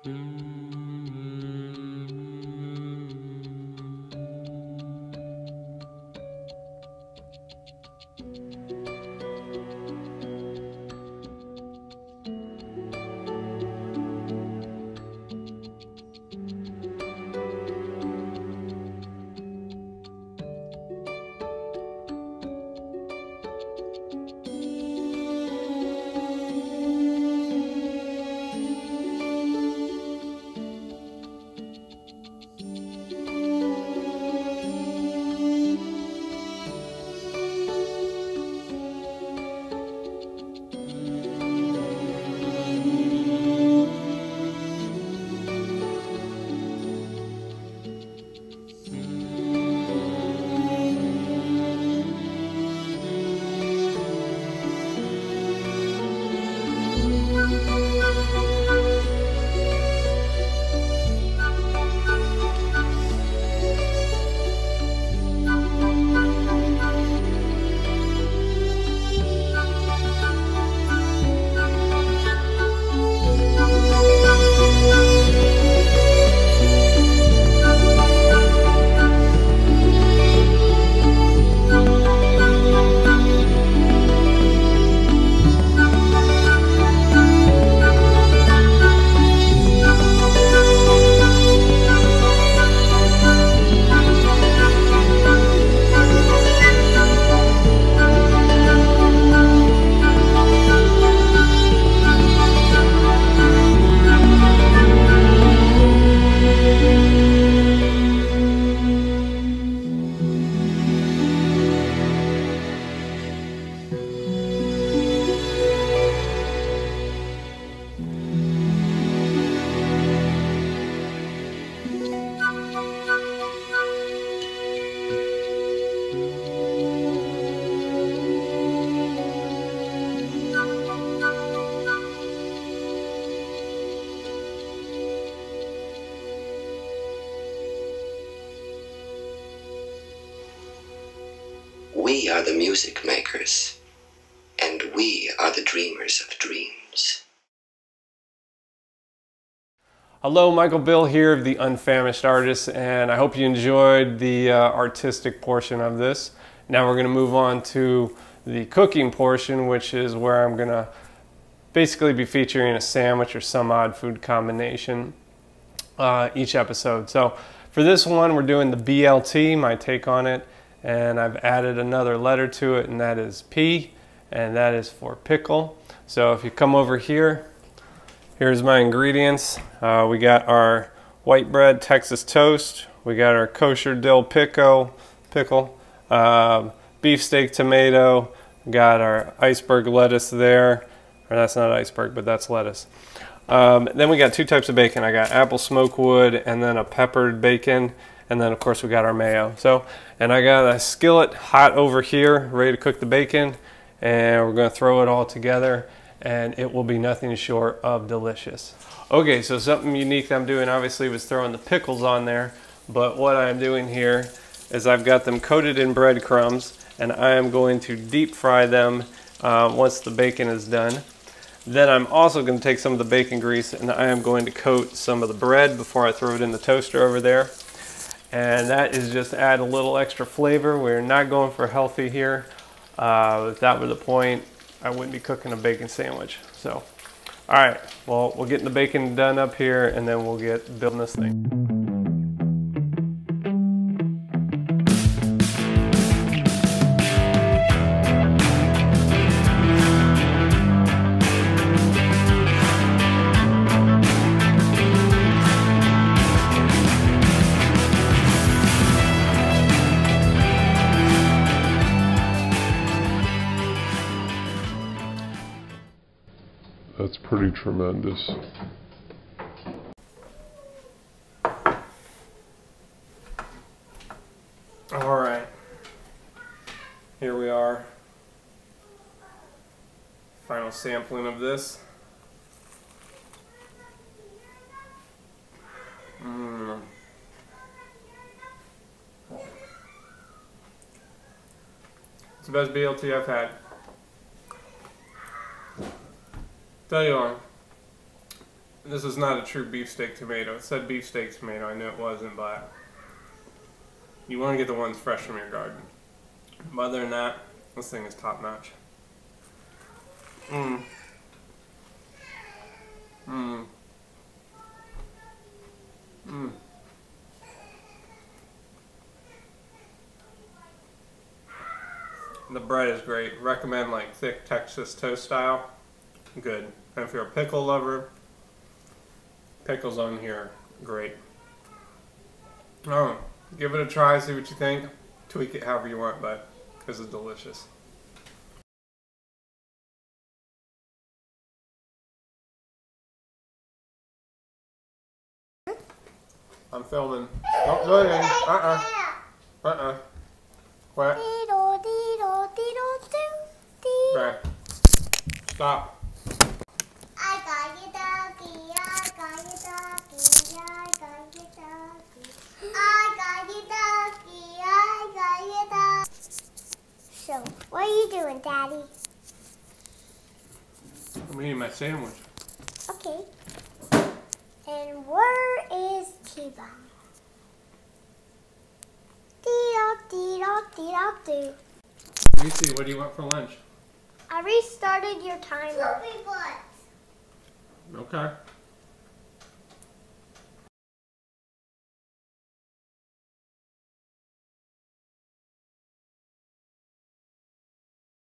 We are the music makers, and we are the dreamers of dreams. Hello, Michael Bill here of the Unfamished Artists, and I hope you enjoyed the artistic portion of this. Now we're going to move on to the cooking portion, which is where I'm going to basically be featuring a sandwich or some odd food combination each episode. So for this one, we're doing the BLT, my take on it, and I've added another letter to it, and that is P, and that is for pickle. So if you come over here, here's my ingredients. We got our white bread Texas toast, we got our kosher dill pickle, beefsteak tomato, got our iceberg lettuce there, or that's not iceberg, but that's lettuce. Then we got two types of bacon. I got apple smokewood and then a peppered bacon, and then of course we got our mayo. And I got a skillet hot over here ready to cook the bacon, and we're going to throw it all together and it will be nothing short of delicious. Okay, so something unique I'm doing obviously was throwing the pickles on there, but what I'm doing here is I've got them coated in breadcrumbs, and I am going to deep fry them once the bacon is done. Then I'm also going to take some of the bacon grease and I am going to coat some of the bread before I throw it in the toaster over there. And that is just to add a little extra flavor. We're not going for healthy here. If that were the point, I wouldn't be cooking a bacon sandwich. So, all right, well, we'll get the bacon done up here and then we'll get building this thing. That's pretty tremendous. All right, here we are. Final sampling of this. It's the best BLT I've had. Tell you what, This is not a true beefsteak tomato. It said beefsteak tomato. I knew it wasn't, but you want to get the ones fresh from your garden. But other than that, this thing is top notch. Mmm. Mmm. Mmm. The bread is great. Recommend like thick Texas toast style. Good. And if you're a pickle lover, pickles on here, great. Oh, give it a try, see what you think. Tweak it however you want, but this is delicious. I'm filming. Don't do anything. What? Okay. Stop. I got you, doggy. I got you, doggy. I got you, doggy. I got you, doggy. I got you, doggy. So, what are you doing, Daddy? I'm eating my sandwich. Okay. And where is T-Bone? Dee-do. Lucy, what do you want for lunch? I restarted your timer. Okay.